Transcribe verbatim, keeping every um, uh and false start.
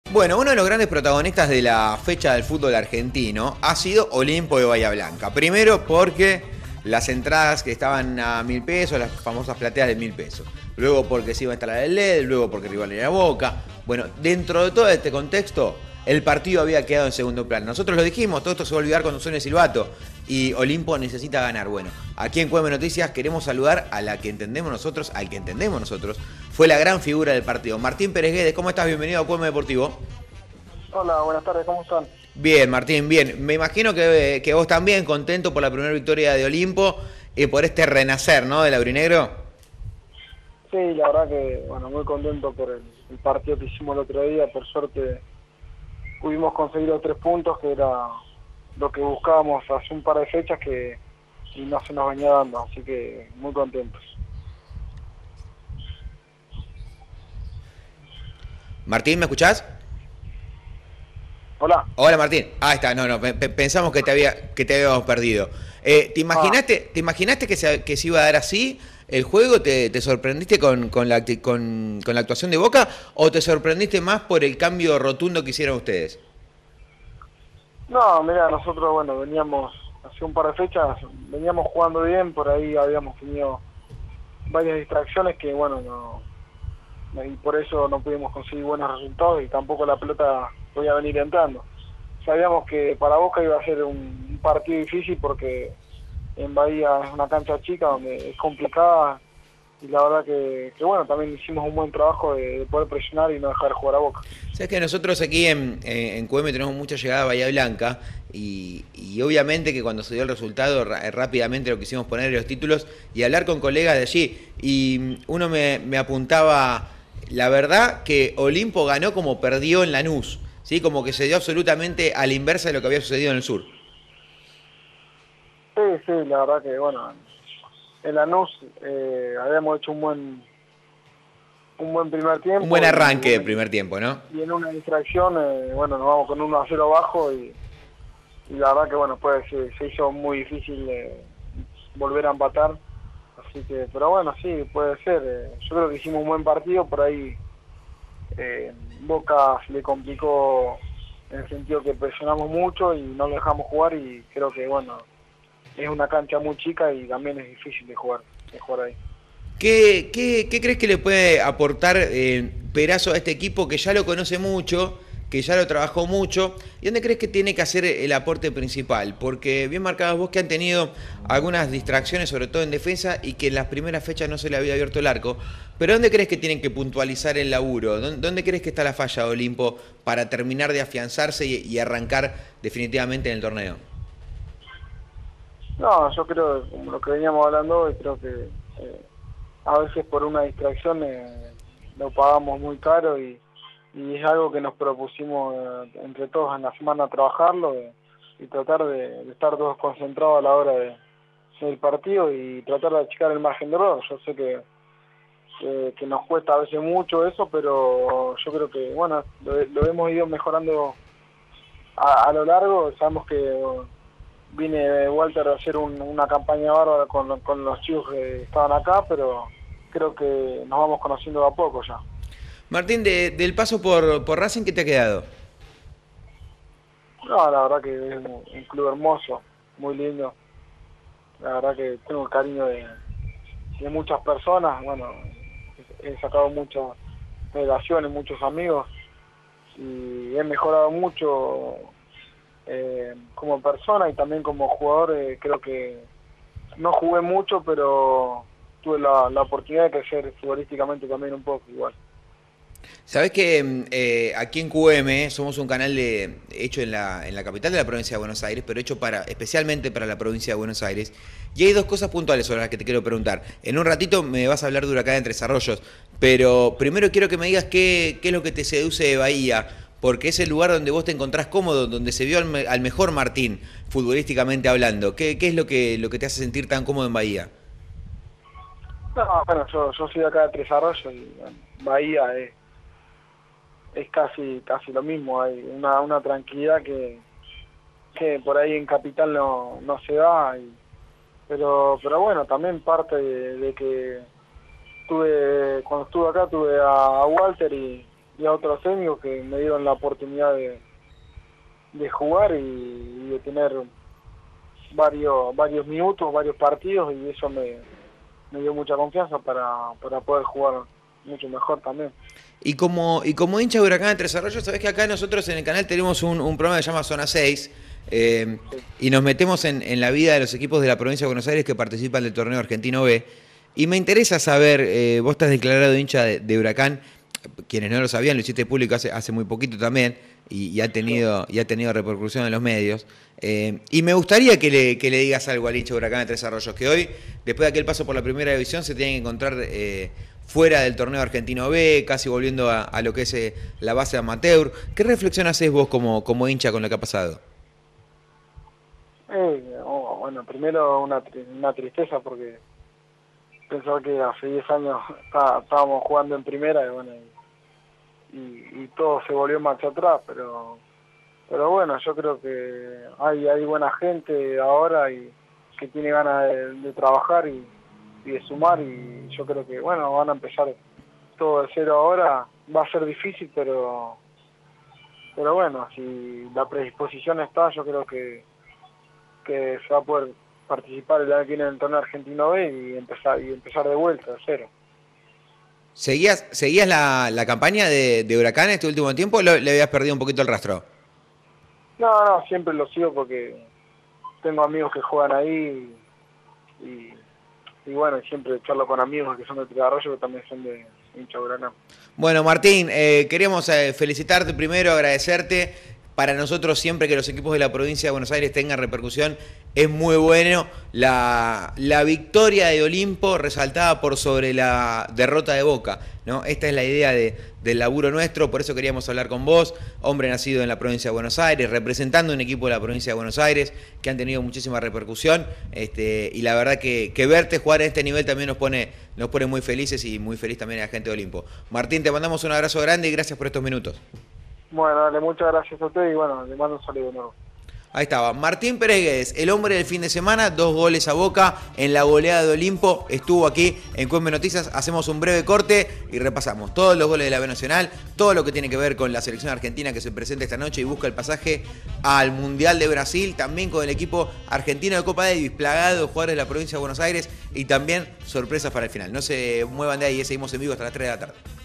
Bueno, uno de los grandes protagonistas de la fecha del fútbol argentino ha sido Olimpo de Bahía Blanca. Primero porque las entradas que estaban a mil pesos, las famosas plateas de mil pesos. Luego porque se iba a instalar el L E D, luego porque el rival era Boca. Bueno, dentro de todo este contexto, el partido había quedado en segundo plano. Nosotros lo dijimos, todo esto se va a olvidar cuando suene el silbato. Y Olimpo necesita ganar. Bueno, aquí en Cueme Noticias queremos saludar a la que entendemos nosotros, al que entendemos nosotros, fue la gran figura del partido. Martín Pérez Guedes, ¿cómo estás? Bienvenido a Cueme Deportivo. Hola, buenas tardes, ¿cómo están? Bien, Martín, bien. Me imagino que, que vos también, contento por la primera victoria de Olimpo y por este renacer, ¿no?, del aurinegro. Sí, la verdad que, bueno, muy contento por el, el partido que hicimos el otro día. Por suerte pudimos conseguir los tres puntos, que era lo que buscábamos hace un par de fechas que y no se nos venía dando, así que muy contentos. Martín, ¿me escuchás? Hola. Hola, Martín. Ah, está, no, no, pe pensamos que te había que te habíamos perdido. Eh, ¿te imaginaste, ah. ¿te imaginaste que se, que se iba a dar así el juego? ¿Te, te sorprendiste con, con, la, con, con la actuación de Boca o te sorprendiste más por el cambio rotundo que hicieron ustedes? No, mira, nosotros, bueno, veníamos hace un par de fechas, veníamos jugando bien, por ahí habíamos tenido varias distracciones que, bueno, no, y por eso no pudimos conseguir buenos resultados y tampoco la pelota podía venir entrando. Sabíamos que para Boca iba a ser un partido difícil porque en Bahía es una cancha chica donde es complicada y la verdad que, que bueno, también hicimos un buen trabajo de, de poder presionar y no dejar jugar a Boca. Sabes que nosotros aquí en, en Q M tenemos mucha llegada a Bahía Blanca y, y obviamente que cuando se dio el resultado rápidamente lo quisimos poner en los títulos y hablar con colegas de allí y uno me, me apuntaba, la verdad que Olimpo ganó como perdió en Lanús, ¿sí? Como que se dio absolutamente a la inversa de lo que había sucedido en el sur. Sí, sí, la verdad que bueno, en Lanús eh, habíamos hecho un buen un buen primer tiempo. Un buen arranque de primer tiempo, ¿no? Y en una distracción, eh, bueno, nos vamos con uno a cero abajo y, y la verdad que bueno, pues se, se hizo muy difícil eh, volver a empatar. Así que, pero bueno, sí, puede ser. Eh, yo creo que hicimos un buen partido, por ahí eh, Boca se le complicó en el sentido que presionamos mucho y no lo dejamos jugar y creo que bueno, es una cancha muy chica y también es difícil de jugar, de jugar ahí. ¿Qué, qué, qué crees que le puede aportar eh, Perazo a este equipo que ya lo conoce mucho, que ya lo trabajó mucho? ¿Y dónde crees que tiene que hacer el aporte principal? Porque bien marcabas vos que han tenido algunas distracciones, sobre todo en defensa, y que en las primeras fechas no se le había abierto el arco. ¿Pero dónde crees que tienen que puntualizar el laburo? ¿Dónde, dónde crees que está la falla de Olimpo para terminar de afianzarse y, y arrancar definitivamente en el torneo? No, yo creo, como lo que veníamos hablando hoy, creo que eh, a veces por una distracción eh, lo pagamos muy caro y, y es algo que nos propusimos eh, entre todos en la semana trabajarlo eh, y tratar de, de estar todos concentrados a la hora de, del partido y tratar de achicar el margen de error. Yo sé que, que, que nos cuesta a veces mucho eso, pero yo creo que bueno, lo, lo hemos ido mejorando a, a lo largo. Sabemos que vine Walter a hacer un, una campaña bárbara con, con los chicos que estaban acá, pero creo que nos vamos conociendo de a poco ya. Martín, de, del paso por, por Racing, ¿qué te ha quedado? No, la verdad que es un, un club hermoso, muy lindo. La verdad que tengo el cariño de, de muchas personas. Bueno, he sacado muchas relaciones, muchos amigos y he mejorado mucho eh, como persona y también como jugador. Eh, creo que no jugué mucho, pero tuve la, la oportunidad de crecer futbolísticamente también un poco igual. Sabés que eh, aquí en Q M somos un canal de, hecho en la, en la capital de la provincia de Buenos Aires, pero hecho para especialmente para la provincia de Buenos Aires. Y hay dos cosas puntuales sobre las que te quiero preguntar. En un ratito me vas a hablar de Huracán de Tres Arroyos, pero primero quiero que me digas qué, qué es lo que te seduce de Bahía, porque es el lugar donde vos te encontrás cómodo, donde se vio al, me, al mejor Martín, futbolísticamente hablando. ¿Qué, qué es lo que, lo que te hace sentir tan cómodo en Bahía? No, bueno, yo, yo soy de acá de Tres Arroyos y bueno, Bahía es... es casi casi lo mismo, hay una, una tranquilidad que, que por ahí en Capital no, no se da, y, pero pero bueno, también parte de, de que tuve cuando estuve acá tuve a, a Walter y, y a otros técnicos que me dieron la oportunidad de, de jugar y, y de tener varios varios minutos, varios partidos, y eso me, me dio mucha confianza para, para poder jugar mucho mejor también. Y como, y como hincha de Huracán de Tres Arroyos, sabés que acá nosotros en el canal tenemos un, un programa que se llama Zona seis, eh, sí. y nos metemos en, en la vida de los equipos de la provincia de Buenos Aires que participan del torneo Argentino B. Y me interesa saber, eh, vos estás declarado hincha de, de Huracán, quienes no lo sabían, lo hiciste público hace, hace muy poquito también, y, y, ha tenido, y ha tenido repercusión en los medios. Eh, y me gustaría que le, que le digas algo al hincha de Huracán de Tres Arroyos, que hoy, después de aquel paso por la primera división, se tiene que encontrar eh, fuera del torneo Argentino B, casi volviendo a, a lo que es eh, la base amateur. ¿Qué reflexión haces vos como, como hincha con lo que ha pasado? Eh, oh, bueno, primero una, una tristeza porque pensaba que hace diez años está, estábamos jugando en primera y bueno, y, y, y todo se volvió marcha atrás, pero pero bueno, yo creo que hay hay buena gente ahora y que tiene ganas de, de trabajar y, y de sumar, y yo creo que bueno, van a empezar todo de cero ahora. Va a ser difícil, pero pero bueno, si la predisposición está, yo creo que que se va a poder participar el año que viene en el torneo Argentino B y empezar y empezar de vuelta, de cero. ¿Seguías, seguías la, la campaña de, de Huracán este último tiempo o lo, le habías perdido un poquito el rastro? No, no, siempre lo sigo porque tengo amigos que juegan ahí y, y, y bueno, siempre charlo con amigos que son de Tres Arroyos que también son de hincha de Huracán. Bueno, Martín, eh, queríamos eh, felicitarte primero, agradecerte. Para nosotros siempre que los equipos de la provincia de Buenos Aires tengan repercusión es muy bueno. La, la victoria de Olimpo resaltada por sobre la derrota de Boca, ¿no? Esta es la idea de, del laburo nuestro, por eso queríamos hablar con vos, hombre nacido en la provincia de Buenos Aires, representando un equipo de la provincia de Buenos Aires que han tenido muchísima repercusión, este, y la verdad que, que verte jugar a este nivel también nos pone, nos pone muy felices y muy feliz también a la gente de Olimpo. Martín, te mandamos un abrazo grande y gracias por estos minutos. Bueno, dale, muchas gracias a usted y bueno, le mando un saludo de nuevo. Ahí estaba, Martín Pérez, el hombre del fin de semana, dos goles a Boca en la goleada de Olimpo, estuvo aquí en Cuembe Noticias. Hacemos un breve corte y repasamos todos los goles de la B Nacional, todo lo que tiene que ver con la selección argentina que se presenta esta noche y busca el pasaje al Mundial de Brasil, también con el equipo argentino de Copa Davis, plagado de jugadores de la provincia de Buenos Aires y también sorpresas para el final. No se muevan de ahí, seguimos en vivo hasta las tres de la tarde.